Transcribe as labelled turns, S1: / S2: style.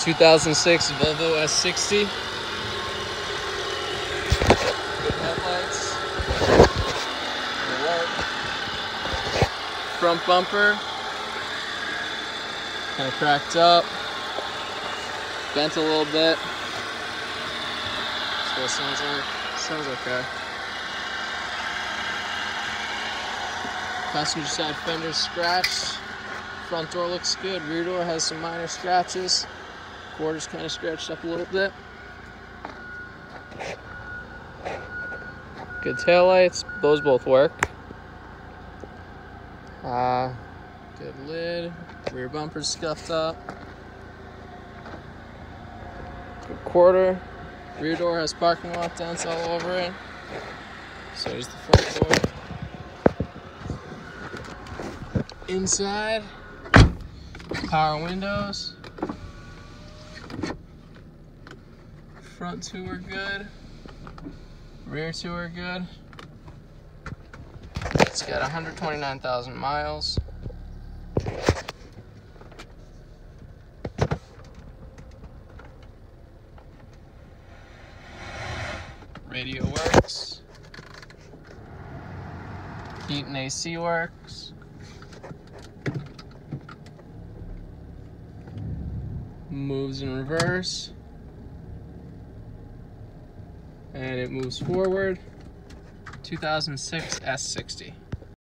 S1: 2006 Volvo S60. Good headlights. Good work. Front bumper. Kind of cracked up. Bent a little bit. Still sounds okay. Passenger side fender scratched. Front door looks good. Rear door has some minor scratches. Quarters kind of scratched up a little bit. Good taillights. Those both work. Good lid. Rear bumper's scuffed up. Good quarter. Rear door has parking lot dents all over it. So is the front door. Inside, power windows. Front two are good. Rear two are good. It's got 129,000 miles. Radio works. Heat and AC works. Moves in reverse. And it moves forward. 2006 S60.